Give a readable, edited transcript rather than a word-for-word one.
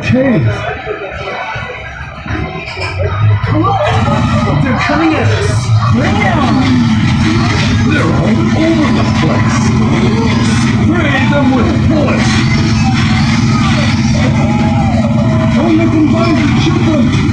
cave. They're coming at us. Bring it on. They're all over the place. Spray them with bullets. Don't let them find you. Shoot them.